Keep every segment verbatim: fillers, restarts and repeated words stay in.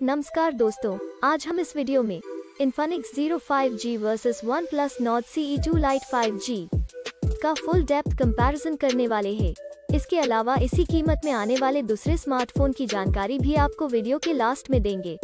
नमस्कार दोस्तों, आज हम इस वीडियो में Infinix zero five G versus OnePlus Nord C E two Lite five G का फुल डेप्थ कंपैरिजन करने वाले हैं। इसके अलावा इसी कीमत में आने वाले दूसरे स्मार्टफोन की जानकारी भी आपको वीडियो के लास्ट में देंगे।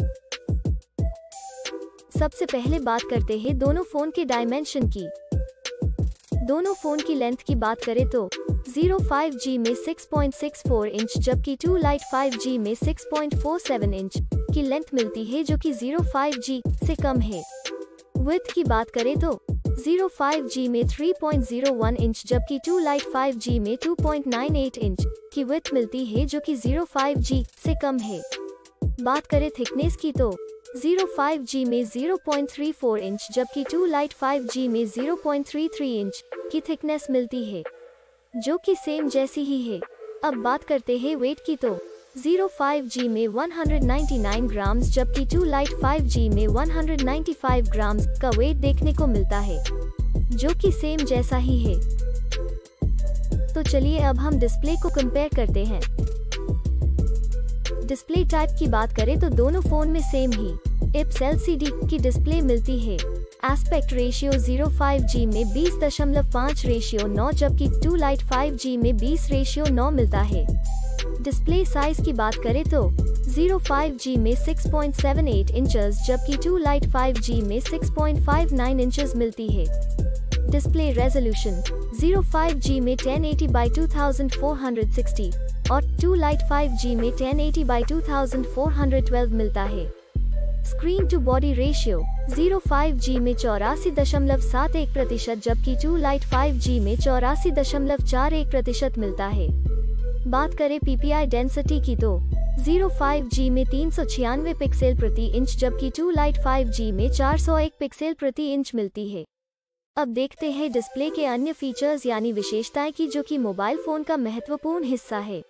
सबसे पहले बात करते हैं दोनों फोन के डायमेंशन की। दोनों फोन की लेंथ की बात करें तो ज़ीरो फाइव जी में six point six four inch जबकि टू Lite फाइव जी में six point four seven inch की लेंथ मिलती है, जो कि ज़ीरो फाइव जी से कम है। विड्थ की बात करें तो ज़ीरो फाइव जी में three point zero one inch जबकि टू Lite फाइव जी में two point nine eight inch की विड्थ मिलती है, जो कि ज़ीरो फाइव जी से कम है। बात करें थिकनेस की तो ज़ीरो फाइव जी में zero point three four inch जबकि टू Lite फाइव जी में zero point three three inch की थिकनेस मिलती है, जो कि सेम जैसी ही है। अब बात करते हैं वेट की तो ज़ीरो फाइव जी में one hundred ninety nine grams जबकि टू Lite फाइव जी में one hundred ninety five grams का वेट देखने को मिलता है, जो कि सेम जैसा ही है। तो चलिए अब हम डिस्प्ले को कंपेयर करते हैं। डिस्प्ले टाइप की बात करें तो दोनों फोन में सेम ही I P S L C D की डिस्प्ले मिलती है। Aspect ratio zero five G में बीस दशमलव पाँच रेशियो नौ जबकि टू Lite फाइव जी में बीस रेशियो नौ मिलता है। डिस्प्ले साइज की बात करें तो ज़ीरो फाइव जी में six point seven eight inches जबकि टू Lite फाइव जी में six point five nine inches मिलती है। Display resolution zero five G में ten eighty by two thousand four hundred sixty और टू Lite फाइव जी में ten eighty by two thousand four hundred twelve मिलता है। Screen to body ratio zero five G में चौरासी दशमलव सात एक प्रतिशत जबकि टू Lite फाइव जी में चौरासी दशमलव चार एक प्रतिशत मिलता है। बात करें पीपीआई डेंसिटी की तो ज़ीरो फाइव जी में तीन सौ छियानवे पिक्सल प्रति इंच जबकि टू Lite फाइव जी में चार सौ एक पिक्सल प्रति इंच मिलती है। अब देखते हैं डिस्प्ले के अन्य फीचर्स यानी विशेषताएं की, जो कि मोबाइल फोन का महत्वपूर्ण हिस्सा है।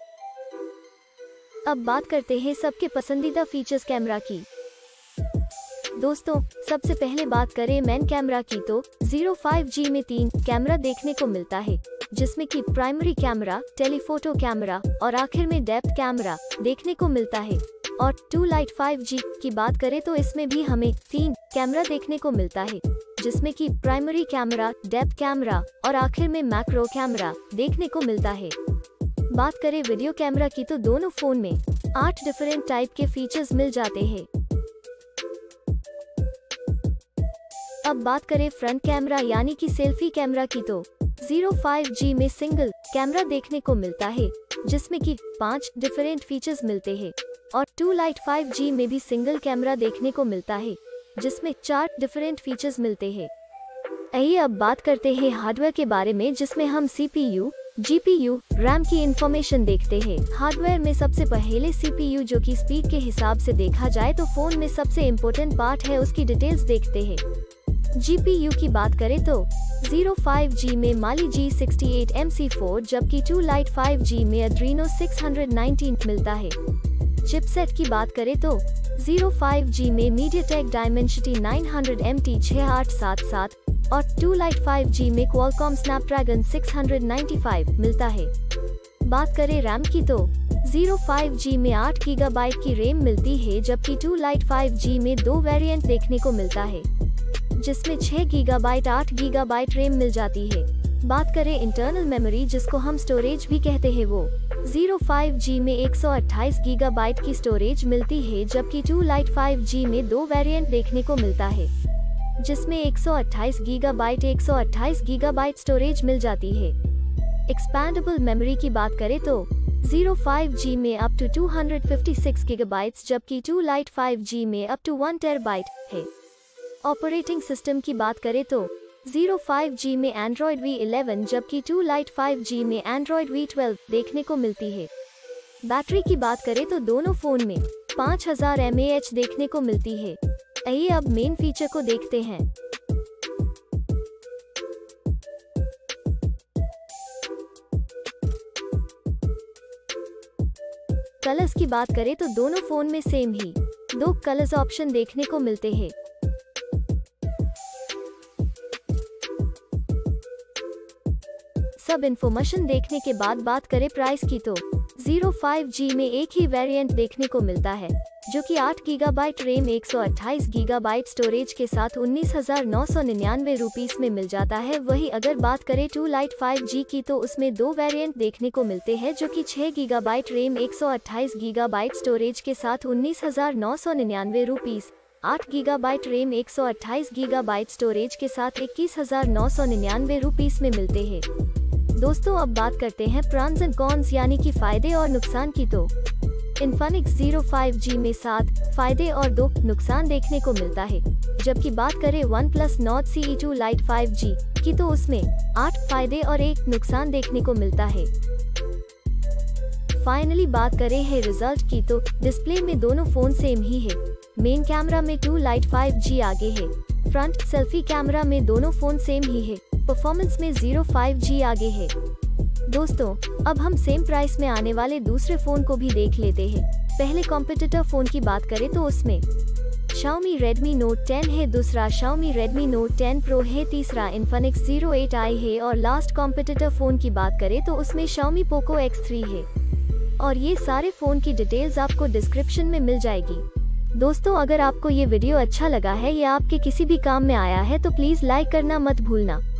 अब बात करते हैं सबके पसंदीदा फीचर्स कैमरा की। दोस्तों, सबसे पहले बात करें मेन कैमरा की तो ज़ीरो फाइव जी में तीन कैमरा देखने को मिलता है, जिसमें कि प्राइमरी कैमरा, टेलीफोटो कैमरा और आखिर में डेप्थ कैमरा देखने को मिलता है। और टू Lite फाइव जी की बात करें तो इसमें भी हमें तीन कैमरा देखने को मिलता है, जिसमें कि प्राइमरी कैमरा, डेप्थ कैमरा और आखिर में मैक्रो कैमरा देखने को मिलता है। बात करें वीडियो कैमरा की तो दोनों फोन में आठ डिफरेंट टाइप के फीचर्स मिल जाते हैं। अब बात करें फ्रंट कैमरा यानी कि सेल्फी कैमरा की तो ज़ीरो फाइव जी में सिंगल कैमरा देखने को मिलता है, जिसमें कि पांच डिफरेंट फीचर्स मिलते हैं। और टू Lite फाइव जी में भी सिंगल कैमरा देखने को मिलता है, जिसमें चार डिफरेंट फीचर्स मिलते हैं। आइए अब बात करते हैं हार्डवेयर के बारे में, जिसमें हम सीपीयू, जीपीयू, रैम की इंफॉर्मेशन देखते हैं। हार्डवेयर में सबसे पहले सीपीयू, जो कि स्पीड के हिसाब से देखा जाए तो फोन में सबसे इम्पोर्टेंट पार्ट है, उसकी डिटेल्स देखते हैं। जीपीयू की बात करें तो ज़ीरो फाइव जी में Mali G sixty eight M C four जबकि टू Lite फाइव जी में Adreno सिक्स नाइनटीन मिलता है। चिपसेट की बात करें तो ज़ीरो फाइव जी में MediaTek Dimensity nine hundred M T six आठ सात सात और टू Lite फाइव जी में Qualcomm Snapdragon six ninety five मिलता है। बात करें रैम की तो ज़ीरो फाइव जी में आठ गीगाबाइट की रैम मिलती है, जबकि टू Lite फाइव जी में दो वेरिएंट देखने को मिलता है, जिसमें छह गीगाबाइट, आठ गीगाबाइट रैम मिल जाती है। बात करें इंटरनल मेमोरी, जिसको हम स्टोरेज भी कहते हैं, वो ज़ीरो फाइव जी में एक सौ अट्ठाईस गीगाबाइट की स्टोरेज मिलती है, जबकि टू Lite फाइव जी में दो वेरिएंट देखने को मिलता है, जिसमें एक सौ अट्ठाईस गीगाबाइट, एक सौ अट्ठाईस गीगाबाइट स्टोरेज मिल जाती है। एक्सपैंडेबल मेमोरी की बात करें तो ज़ीरो फाइव जी में up to two hundred fifty six gigabytes जबकि टू Lite फाइव जी में अप टू वन टेराबाइट है। ऑपरेटिंग सिस्टम की बात करें तो ज़ीरो फाइव जी में Android वी इलेवन जबकि टू Lite फाइव जी में Android वी ट्वेल्व देखने को मिलती है। बैटरी की बात करें तो दोनों फोन में पाँच हज़ार एम ए एच देखने को मिलती है। आइए अब मेन फीचर को देखते हैं। कलर्स की बात करें तो दोनों फोन में सेम ही दो कलर्स ऑप्शन देखने को मिलते हैं। सब इन्फॉर्मेशन देखने के बाद बात करें प्राइस की तो ज़ीरो फाइव जी में एक ही वेरिएंट देखने को मिलता है, जो कि आठ गीगाबाइट रैम एक सौ अट्ठाईस गीगाबाइट स्टोरेज के साथ उन्नीस हजार नौ सौ निन्यानवे रुपीस में मिल जाता है। वही अगर बात करें टू लाइट फाइव जी की तो उसमें दो वेरिएंट देखने को मिलते हैं, जो कि छह गीगाबाइट रैम एक सौ अट्ठाईस गीगाबाइट स्टोरेज के साथ उन्नीस हजार नौ सौ निन्यानवे रुपीस, आठ गीगाबाइट रैम एक सौ अट्ठाईस गीगाबाइट स्टोरेज के साथ इक्कीस हजार नौ सौ निन्यानवे रुपीस में मिलते हैं। दोस्तों अब बात करते हैं प्रॉन्स एंड कॉन्स यानी कि फायदे और नुकसान की तो इन्फिनिक्स ज़ीरो फाइव जी में सात फायदे और दो नुकसान देखने को मिलता है, जबकि बात करें one plus Nord C E two lite five G की तो उसमें आठ फायदे और एक नुकसान देखने को मिलता है। फाइनली बात करें है रिजल्ट की तो डिस्प्ले में दोनों फोन सेम ही है। मेन कैमरा में टू लाइट फाइव जी आगे है, फ्रंट सेल्फी कैमरा में दोनों फोन सेम ही है, परफॉर्मेंस में ज़ीरो फाइव जी आगे है। दोस्तों अब हम सेम प्राइस में आने वाले दूसरे फोन को भी देख लेते हैं। पहले कॉम्पिटिटर फोन की बात करें तो उसमें Xiaomi Redmi Note टेन है, दूसरा Xiaomi Redmi Note ten Pro है, तीसरा Infinix ज़ीरो एट आई है और लास्ट कॉम्पिटिटर फोन की बात करें तो उसमें Xiaomi Poco एक्स थ्री है। और ये सारे फोन की डिटेल्स आपको डिस्क्रिप्शन में मिल जाएगी। दोस्तों अगर आपको ये वीडियो अच्छा लगा है या आपके किसी भी काम में आया है तो प्लीज लाइक करना मत भूलना।